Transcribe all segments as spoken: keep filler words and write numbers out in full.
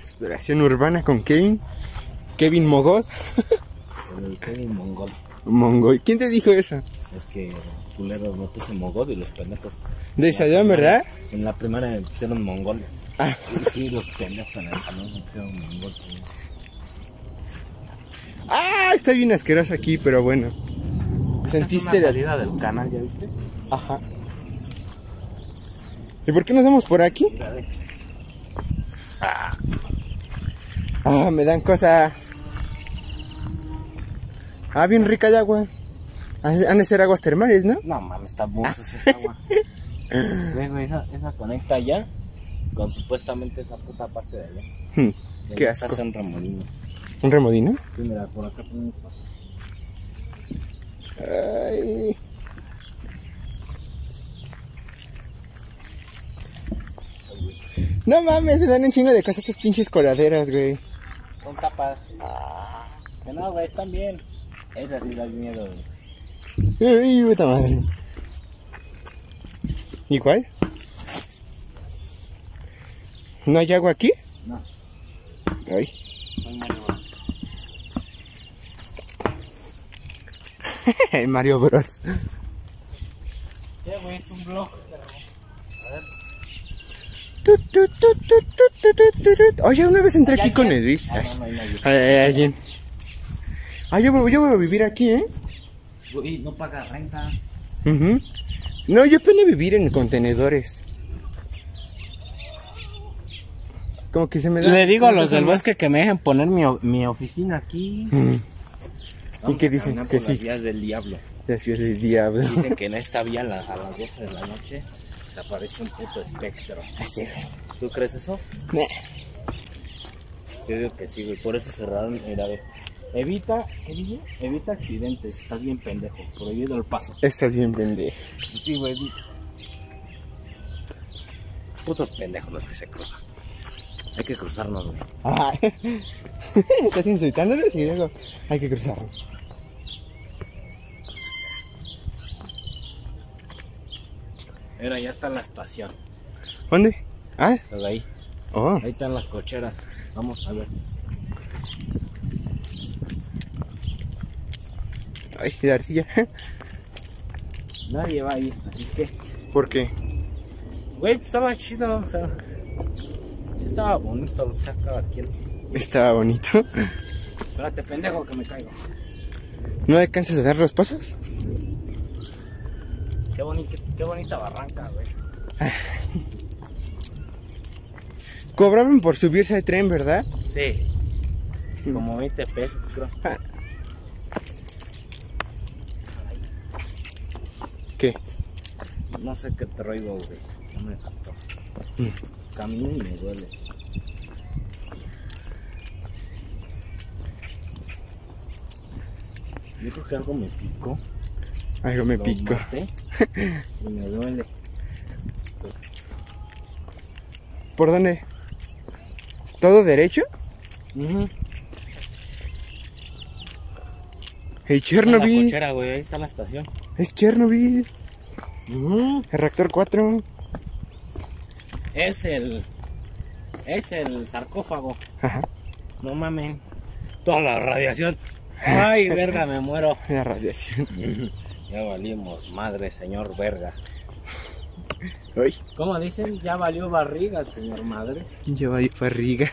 Exploración urbana con Kevin. Kevin Mogol. El Kevin Mongol. Mongol. ¿Quién te dijo eso? Es que culeros me puse Mogol y los pendejos. De salón, ¿verdad? En la primaria me pusieron Mongol. Ah. Y sí, los pendejos en el salón me pusieron Mongol. Ah, está bien asqueroso aquí, pero bueno. ¿Sentiste la la salida del canal, ya viste? Ajá. ¿Y por qué nos vamos por aquí? Mira, ve. Ah, ah me dan cosa. Ah, bien rica de agua. Han de ser aguas termales, ¿no? No mames, está buzo esa agua. Ve, güey, esa, esa conecta allá con supuestamente esa puta parte de allá. Hmm, De qué allá asco. pasa un remolino. ¿Un remodino? Sí, mira, por acá ponemos. Ay. No mames, me dan un chingo de cosas estas pinches coladeras, güey. Son tapas. Ah, que no, güey, están bien. Esas sí dan miedo, güey. Ay, puta madre. ¿Y cuál? ¿No hay agua aquí? No. Ay. Soy Mario Bros. El Mario Bros. Sí, güey, es un blog. A ver. Tu, tu, tu, tu, tu, tu, tu, tu. Oye, una vez entré aquí ¿Hay con alguien? Edwin. Ah, no, no hay nadie. Ay, ay, alguien. Ah, yo, me- yo voy a vivir aquí, ¿eh? Güey, no paga renta. Uh-huh. No, yo planeo vivir en contenedores. Como que se me da... Le digo a los se me del da bosque que me dejen poner mi, o- mi oficina aquí. más. ¿Y qué a dicen? caminar Que por las sí. vías del diablo. La ciudad del diablo. Dicen que en esta vía a, la- a las doce de la noche se aparece un puto espectro. Así, güey. ¿Tú crees eso? Nah. Yo digo que sí, güey. Por eso cerraron. Mira, ve. Evita, ¿qué dice? Evita accidentes. Estás bien pendejo. Prohibido el paso. Estás bien pendejo. Sí, güey. di- Putos pendejos los que se cruzan. Hay que cruzarnos, güey. Ay. ¿Estás insultándolos? Y luego hay que cruzarlo. Mira, ya está la estación. ¿Dónde? Ah, Está de ahí. oh. Ahí están las cocheras. Vamos a ver. Ay, de arcilla. Nadie va ahí, así es que. ¿Por qué? Güey, pues estaba chido, o sea. Sí estaba bonito lo que sacaba aquí. Estaba bonito. Espérate, pendejo, que me caigo. ¿No alcanzas a dar los pasos? Qué, bonita, qué bonita barranca, güey. Cobraban por subirse al tren, ¿verdad? Sí. Como veinte pesos, creo. Ah. ¿Qué? No sé qué traigo, güey. No me faltó. Mm. Camino y me duele. Yo creo que algo me picó. Algo me Lo picó. maté y me duele. ¿Por dónde? ¿Todo derecho? Uh-huh. El La Chernobyl. cochera, güey. Ahí está la estación. Es Chernobyl. Uh-huh. El reactor cuatro. Es el... Es el sarcófago. Ajá. No mamen. Toda la radiación. Ay, verga, me muero. La radiación. Ya valimos, madre, señor verga. Uy. ¿Cómo dicen? Ya valió barriga, señor madres. Lleva ahí barriga.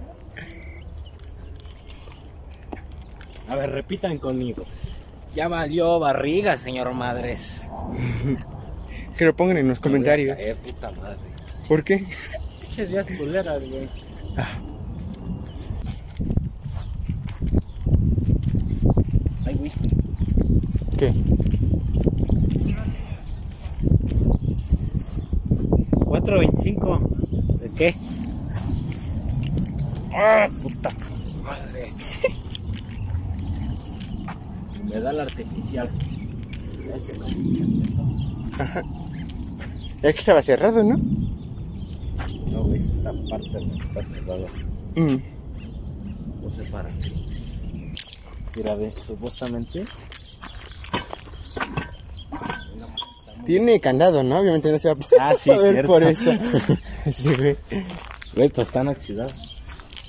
A ver, repitan conmigo. Ya valió barriga, señor madres. Que lo pongan en los comentarios. Eh, puta madre. ¿Por qué? Pinches días culeras, güey. Ah. Ay, güey. ¿Qué? cuatro veinticinco. ¿De qué? ¡Ah, puta madre! Me da la artificial. Este Ajá. Es que estaba cerrado, ¿no? no, güey, es esta parte de la que está cerrada. Mm. No sé para qué. Mira, ve, supuestamente. Tiene candado, ¿no? Obviamente no se va a poder Ah, sí, ver cierto. por eso. Sí, güey. Güey, pues están oxidados.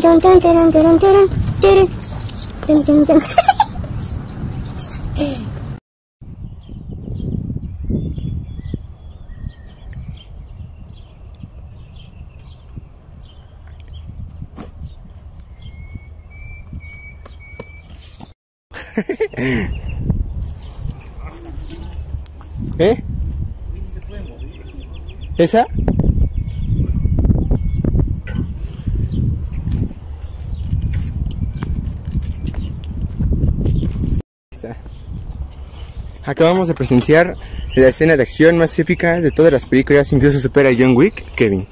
¿Eh? ¿Esa? Está. Acabamos de presenciar la escena de acción más épica de todas las películas, incluso supera a John Wick, Kevin.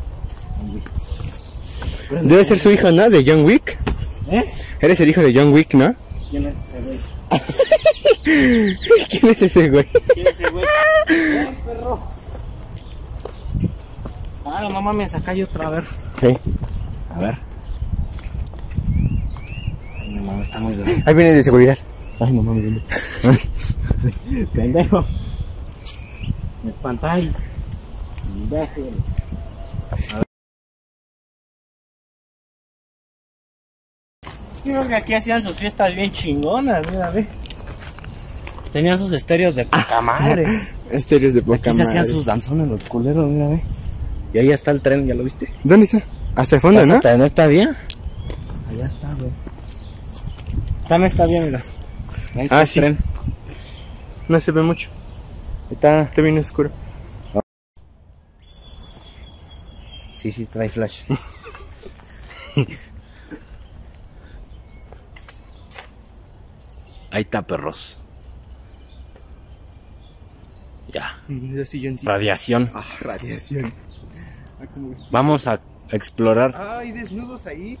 Debe ser su hijo, ¿no? De John Wick. ¿Eh? Eres el hijo de John Wick, ¿no? ¿Quién es ese güey? ¿Quién es ese güey? ¿Quién es ese güey? ¡Eh, perro! Ah, no mames, acá hay otra, a ver. Sí. A ver. Ay, no mames, está muy duro. Ahí viene de seguridad. Ay, no mames, ¿dónde? Pendejo. Me espantáis. Imbécil. A ver. Yo creo que aquí hacían sus fiestas bien chingonas, mira, ve. Tenían sus estéreos de poca madre. Estéreos de poca Aquí se madre. hacían sus danzones los culeros, mira, ve. Y ahí está el tren, ¿ya lo viste? ¿Dónde está? Hasta el fondo, ¿no? Pásate, ¿no está bien? Allá está, güey. También está bien, mira. Ahí está Ah, el sí. tren. No se ve mucho. Ahí está. Está bien oscuro. Sí, sí, trae flash. Ahí está, perros. Ya. Los silloncitos. Radiación. Ah, radiación. Ah, ¿cómo está? Vamos a explorar. Ah, hay desnudos ahí.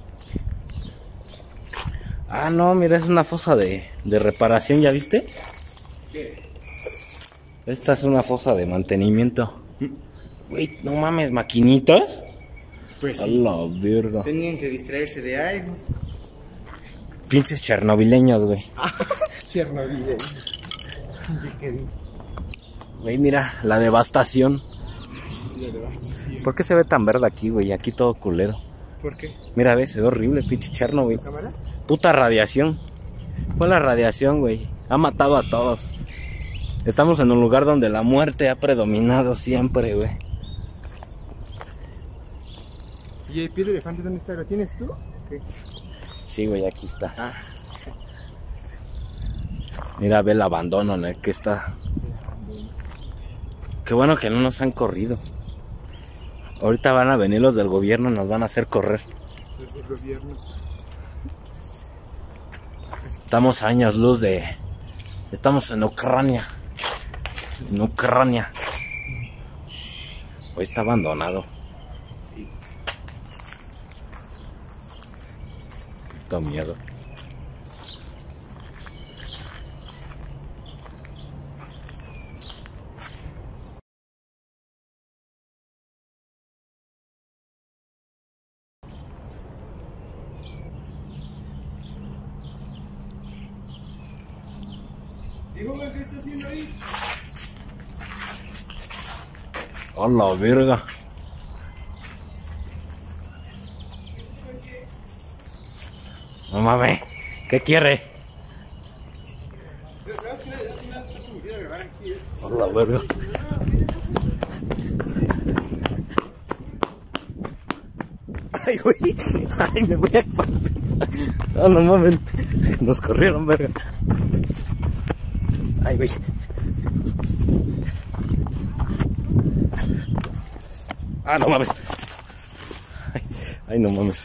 Ah, no, mira, es una fosa de, de reparación, ¿ya viste? ¿Qué? Esta es una fosa de mantenimiento. Güey, no mames, maquinitas. Pues A sí. la verga. Tenían que distraerse de algo. Pinches chernobileños, güey. Chernobyl. Güey, mira, la devastación. La devastación. ¿Por qué se ve tan verde aquí, güey? Aquí todo culero. ¿Por qué? Mira, ve, se ve horrible, pinche Chernobyl. ¿Cámara? Puta radiación. Fue la radiación, güey. Ha matado a todos. Estamos en un lugar donde la muerte ha predominado siempre, güey. ¿Y el pie de elefante dónde está? ¿Lo tienes tú? ¿Qué? Sí, güey, aquí está. Ah. Mira, ve el abandono en el que está. Qué bueno que no nos han corrido. Ahorita van a venir los del gobierno y nos van a hacer correr. Desde el gobierno. Estamos a años luz de... Estamos en Ucrania. En Ucrania. Hoy está abandonado. Da miedo. Dígame, ¿qué está haciendo ahí? ¡A la verga! No mames, ¿qué quiere? ¡A la verga! ¡Ay, güey! ¡Ay, me voy a partir! ¡No, no mames! Nos corrieron, verga. ¡Ay, güey! ¡Ah, no mames! ¡Ay, ay no mames!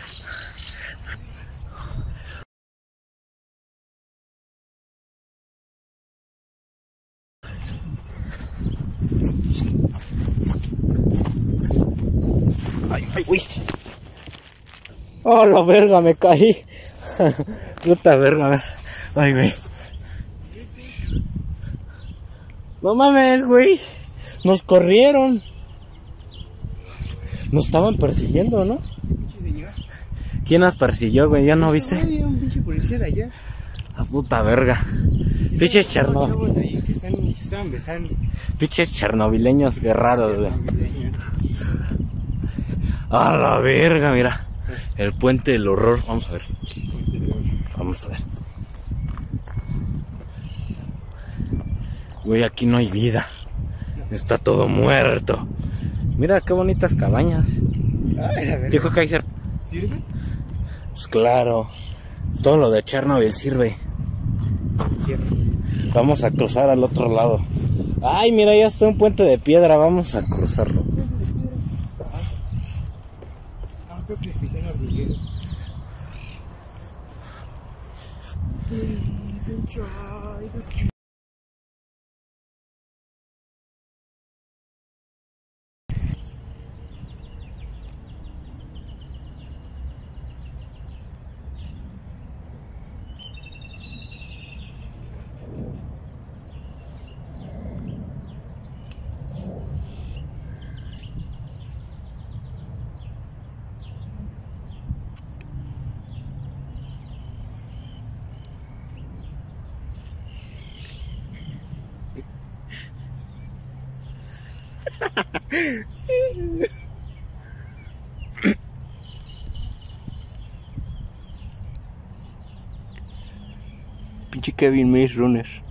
¡Ay, ay, güey! ¡Oh, la verga! Me caí. Puta verga. Ay, güey. No mames, güey. Nos corrieron. Nos estaban persiguiendo, ¿no? ¿Quién nos persiguió, güey? ¿Ya no viste? Hay un pinche policía de allá. La puta verga. Pinches chernobyleños. ahí que están, que estaban besando. Pinches chernobileños guerraros, güey. A la verga, mira. El puente del horror. Vamos a ver. Vamos a ver. Güey, aquí no hay vida. Está todo muerto. Mira qué bonitas cabañas. Ay, a ver. Yo creo que hay ser... ¿Sirve? Pues claro. Todo lo de Chernobyl sirve. Vamos a cruzar al otro lado. Ay, mira, ya está un puente de piedra. Vamos a cruzarlo. Ah, creo que pisé en hormiguero. Pinche Kevin Maze Runner.